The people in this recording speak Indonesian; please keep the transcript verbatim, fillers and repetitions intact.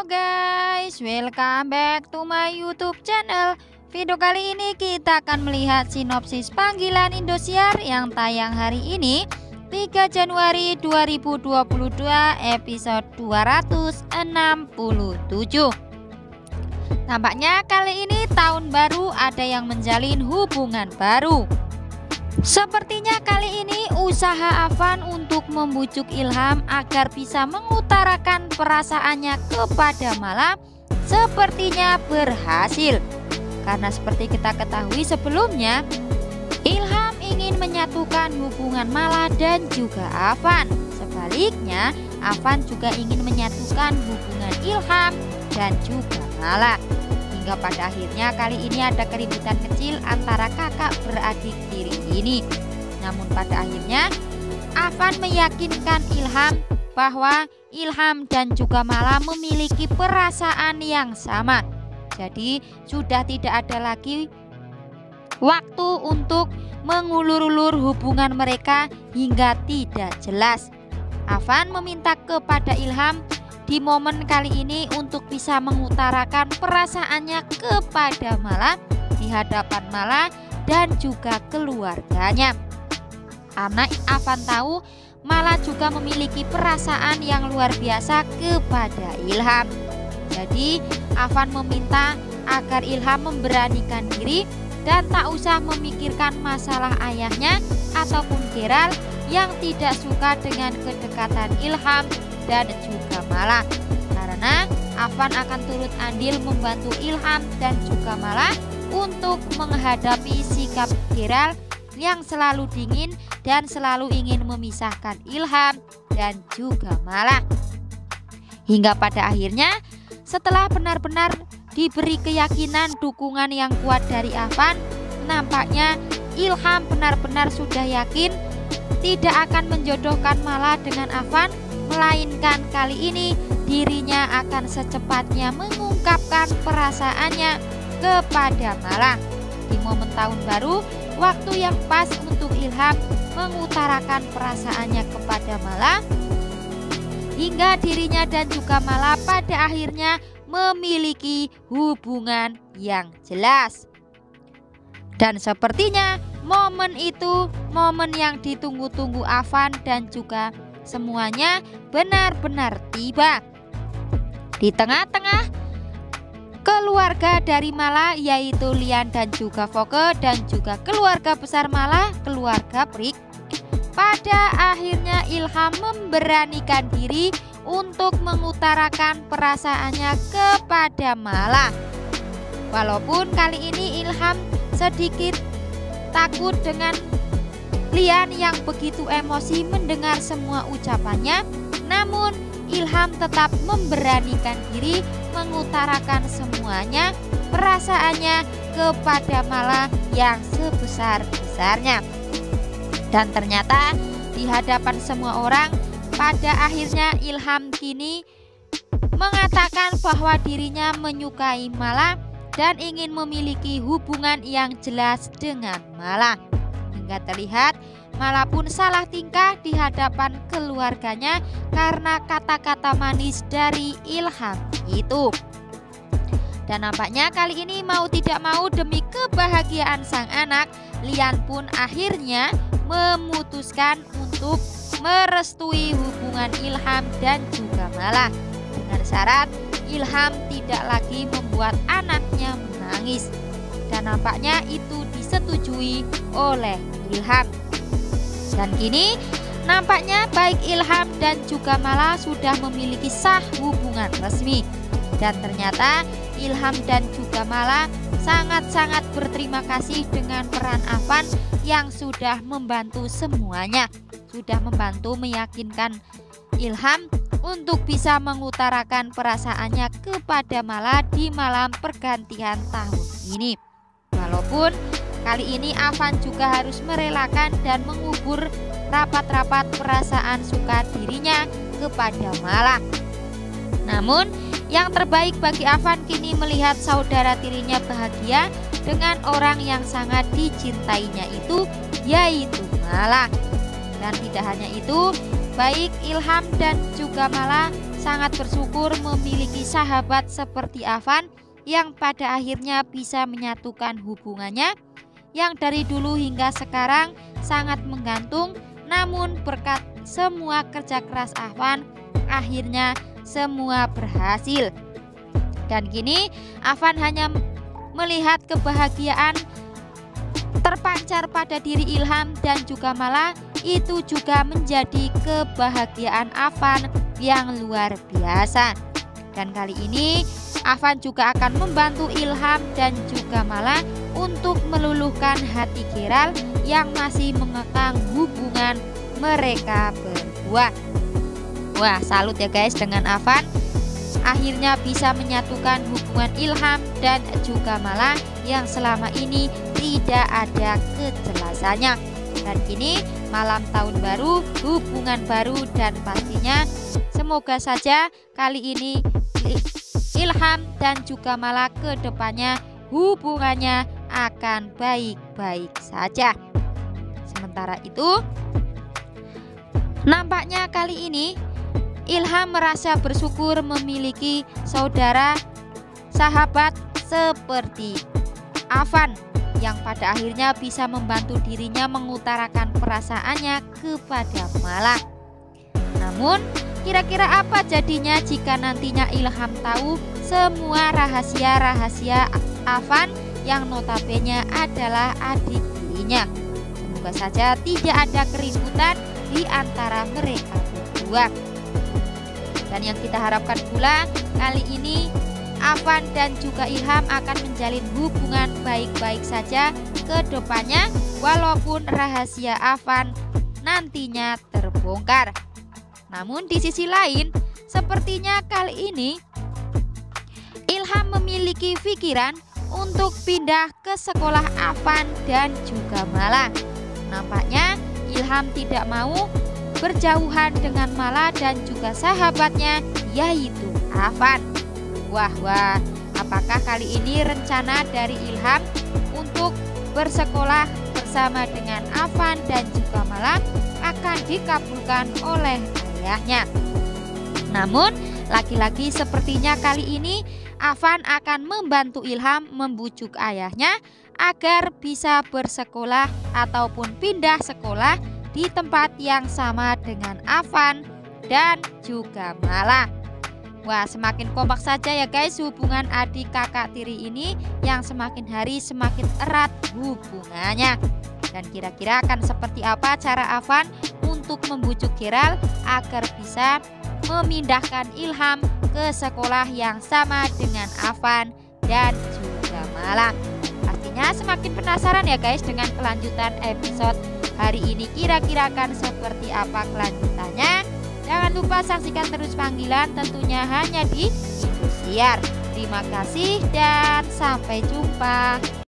Halo guys, welcome back to my YouTube channel. Video kali ini kita akan melihat sinopsis panggilan Indosiar yang tayang hari ini tiga Januari dua ribu dua puluh dua, episode dua ratus enam puluh tujuh. Tampaknya kali ini tahun baru ada yang menjalin hubungan baru. Sepertinya kali ini usaha Afan untuk membujuk Ilham agar bisa mengutarakan perasaannya kepada Mala sepertinya berhasil. Karena seperti kita ketahui sebelumnya, Ilham ingin menyatukan hubungan Mala dan juga Afan. Sebaliknya, Afan juga ingin menyatukan hubungan Ilham dan juga Mala. Hingga pada akhirnya kali ini ada keributan kecil antara kakak beradik tiri ini. Namun pada akhirnya Afan meyakinkan Ilham bahwa Ilham dan juga Mala memiliki perasaan yang sama. Jadi sudah tidak ada lagi waktu untuk mengulur-ulur hubungan mereka hingga tidak jelas. Afan meminta kepada Ilham di momen kali ini untuk bisa mengutarakan perasaannya kepada Mala di hadapan Mala dan juga keluarganya. Karena Afan tahu Mala juga memiliki perasaan yang luar biasa kepada Ilham. Jadi Afan meminta agar Ilham memberanikan diri dan tak usah memikirkan masalah ayahnya ataupun Geral yang tidak suka dengan kedekatan Ilham dan juga Mala. Karena Afan akan turut andil membantu Ilham dan juga Mala untuk menghadapi sikap Geral yang selalu dingin dan selalu ingin memisahkan Ilham dan juga Mala. Hingga pada akhirnya setelah benar-benar diberi keyakinan dukungan yang kuat dari Afan, nampaknya Ilham benar-benar sudah yakin tidak akan menjodohkan Mala dengan Afan, melainkan kali ini dirinya akan secepatnya mengungkapkan perasaannya kepada Mala. Di momen tahun baru, waktu yang pas untuk Ilham mengutarakan perasaannya kepada Mala, hingga dirinya dan juga Mala pada akhirnya memiliki hubungan yang jelas. Dan sepertinya momen itu momen yang ditunggu-tunggu Afan dan juga semuanya benar-benar tiba. Di tengah-tengah keluarga dari Mala yaitu Lian dan juga Foke dan juga keluarga besar Mala, keluarga Prik, pada akhirnya Ilham memberanikan diri untuk mengutarakan perasaannya kepada Mala. Walaupun kali ini Ilham sedikit takut dengan Lian yang begitu emosi mendengar semua ucapannya, namun Ilham tetap memberanikan diri mengutarakan semuanya perasaannya kepada Mala yang sebesar-besarnya. Dan ternyata di hadapan semua orang pada akhirnya Ilham kini mengatakan bahwa dirinya menyukai Mala dan ingin memiliki hubungan yang jelas dengan Mala. Hingga terlihat Mala pun salah tingkah di hadapan keluarganya karena kata-kata manis dari Ilham itu. Dan nampaknya kali ini mau tidak mau demi kebahagiaan sang anak, Lian pun akhirnya memutuskan untuk merestui hubungan Ilham dan juga Mala dengan syarat Ilham tidak lagi membuat anaknya menangis. Dan nampaknya itu disetujui oleh Ilham. Dan kini nampaknya baik Ilham dan juga Mala sudah memiliki sah hubungan resmi. Dan ternyata Ilham dan juga Mala sangat-sangat berterima kasih dengan peran Afan yang sudah membantu semuanya. Sudah membantu meyakinkan Ilham untuk bisa mengutarakan perasaannya kepada Mala di malam pergantian tahun ini. Walaupun kali ini Afan juga harus merelakan dan mengubur rapat-rapat perasaan suka dirinya kepada Mala. Namun yang terbaik bagi Afan kini melihat saudara tirinya bahagia dengan orang yang sangat dicintainya itu, yaitu Mala. Dan tidak hanya itu, baik Ilham dan juga Mala sangat bersyukur memiliki sahabat seperti Afan yang pada akhirnya bisa menyatukan hubungannya yang dari dulu hingga sekarang sangat menggantung. Namun berkat semua kerja keras Afan, akhirnya semua berhasil. Dan kini Afan hanya melihat kebahagiaan terpancar pada diri Ilham, dan juga malah itu juga menjadi kebahagiaan Afan yang luar biasa. Dan kali ini Afan juga akan membantu Ilham dan juga malah untuk meluluhkan hati Gerald yang masih mengekang hubungan mereka berdua. Wah, salut ya guys dengan Afan, akhirnya bisa menyatukan hubungan Ilham dan juga malah yang selama ini tidak ada kejelasannya. Dan kini malam tahun baru, hubungan baru, dan pastinya semoga saja kali ini Ilham dan juga malah kedepannya hubungannya akan baik-baik saja. Sementara itu, nampaknya kali ini Ilham merasa bersyukur memiliki saudara sahabat seperti Afan yang pada akhirnya bisa membantu dirinya mengutarakan perasaannya kepada Mala. Namun, kira-kira apa jadinya jika nantinya Ilham tahu semua rahasia-rahasia Afan yang notabene adalah adik dirinya? Semoga saja tidak ada keributan di antara mereka berdua. Dan yang kita harapkan pula kali ini Afan dan juga Ilham akan menjalin hubungan baik-baik saja ke depannya, walaupun rahasia Afan nantinya terbongkar. Namun di sisi lain, sepertinya kali ini Ilham memiliki pikiran untuk pindah ke sekolah Afan dan juga Mala. Nampaknya Ilham tidak mau berjauhan dengan Mala dan juga sahabatnya yaitu Afan. Wah wah, apakah kali ini rencana dari Ilham untuk bersekolah bersama dengan Afan dan juga Mala akan dikabulkan oleh ayahnya? Namun lagi-lagi sepertinya kali ini Afan akan membantu Ilham membujuk ayahnya agar bisa bersekolah ataupun pindah sekolah di tempat yang sama dengan Afan dan juga Mala. Wah, semakin kompak saja ya guys hubungan adik kakak tiri ini yang semakin hari semakin erat hubungannya. Dan kira-kira akan seperti apa cara Afan untuk membujuk Gerald agar bisa memindahkan Ilham ke sekolah yang sama dengan Afan dan juga Mala. Pastinya semakin penasaran ya guys dengan kelanjutan episode hari ini, kira-kira akan seperti apa kelanjutannya. Jangan lupa saksikan terus Panggilan tentunya hanya di Indosiar. Terima kasih dan sampai jumpa.